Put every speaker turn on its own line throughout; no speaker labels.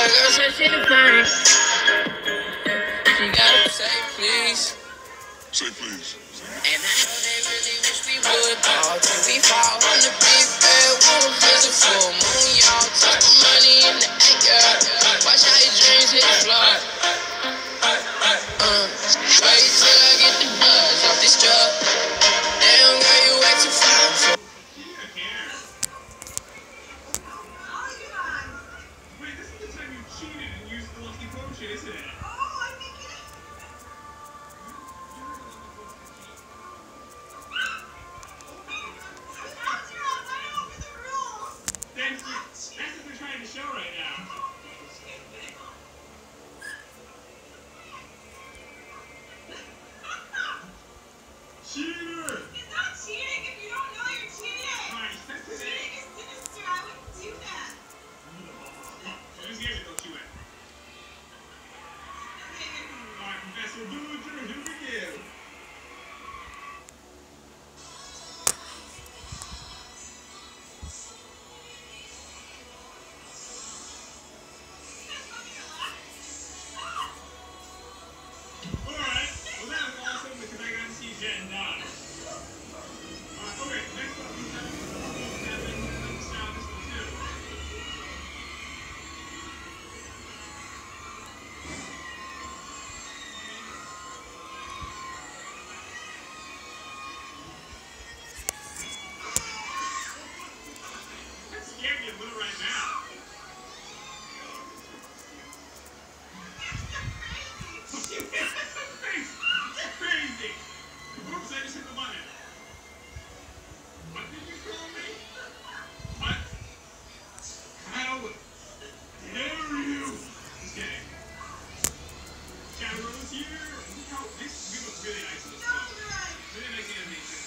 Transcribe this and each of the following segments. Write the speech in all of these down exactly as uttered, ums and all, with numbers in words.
girl said she the fine. She gotta say please.
Say please.
And I know they really wish we would ball till we fall on the big bad wolf. There's a full moon, y'all. Talk money in the air. Watch how your dreams hit the floor. Uh, wait till I get the buzz off this drug. Damn girl, you way too fine for.
Wait, this is the time you cheated and used the lucky potion, isn't it? That's, that's what they're trying to show right now. Cheater!
It's not cheating if you don't know you're cheating.
Alright, that's it.
Cheating is sinister. I wouldn't do that.
Just give it, don't you it. Alright, Professor Doodler, here we go. Alright, well that was awesome because I got to see Jen die. Alright, okay, next up we have seven, style this one too. That scared me a little right now. Crazy! Oops, I just hit the button. What did you call me? What? How dare you? Just kidding. Shadow's here. Look how this we look really nice in this one. Really nice animation.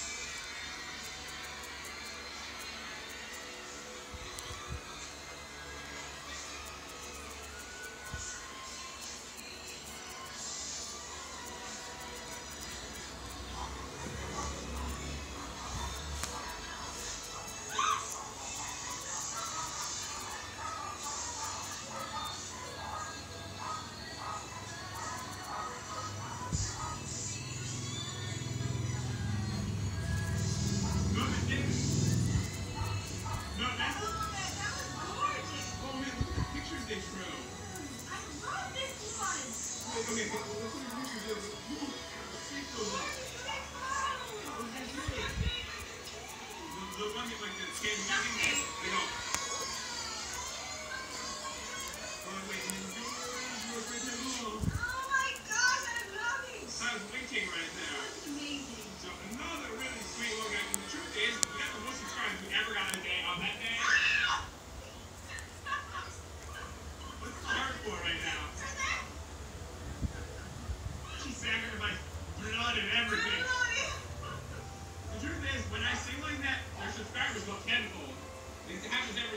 No, they didn't. No, that's.
That was gorgeous.
Oh man, look at the pictures they drew.
I love this one.
Wait, okay, okay, well, let's look at the pictures. Ooh, take those off. The, the one with like the skin thing, you know. Oh, wait, and then yours, yours right there. Ooh.
Oh my gosh, I love it.
That was winking right there.
That's amazing.
So another really sweet logo. And the truth is, we got the most subscribers we ever got on a day. On that day, what's the heart for right now? She sacrificed blood and everything. The truth is, when I sing like that, their subscribers go tenfold. It happens every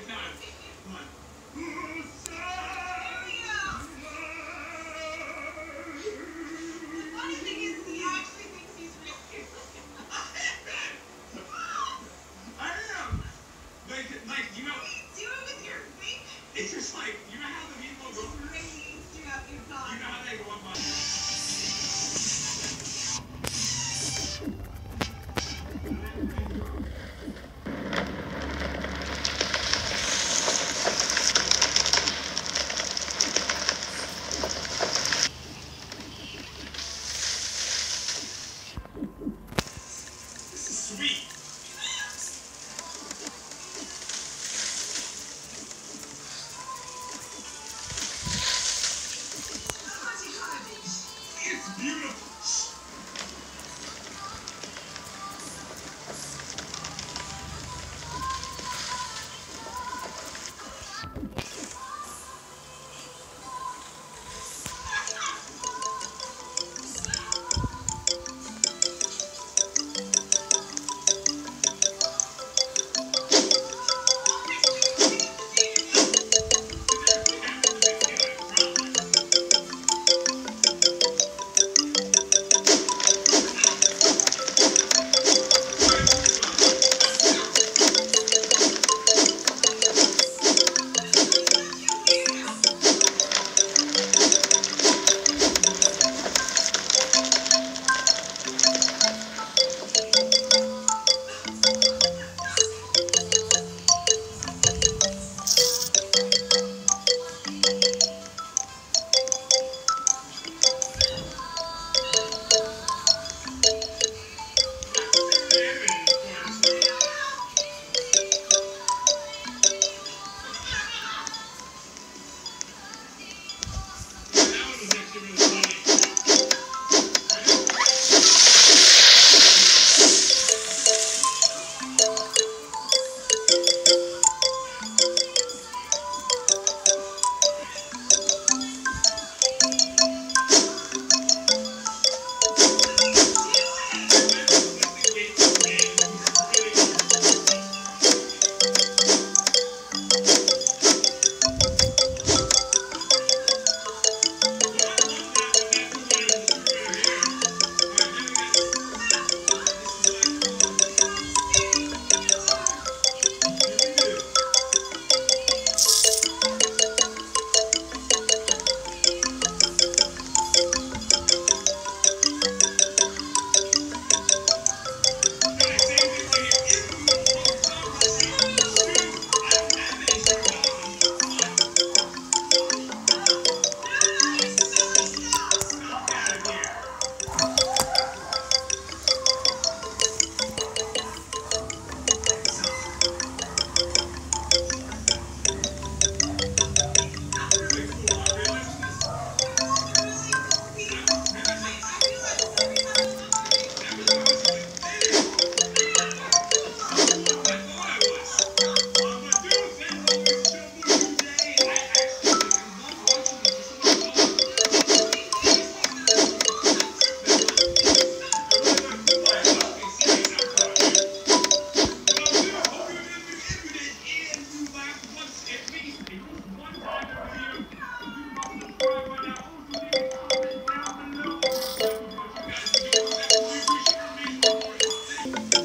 Thank you.